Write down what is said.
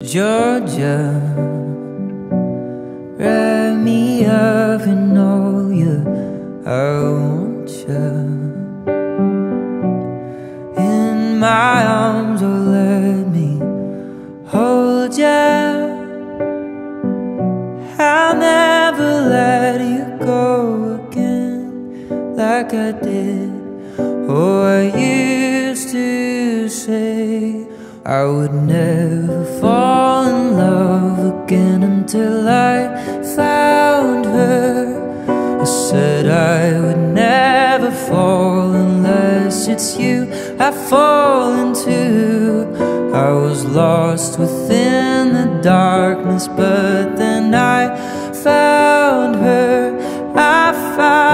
Georgia, wrap me up in all you, I want you in my arms, or let me hold you. I'll never let you go again like I did. Oh, I used to say I would never fall in love again until I found her. I said I would never fall unless it's you I fall into. I was lost within the darkness, but then I found her. I found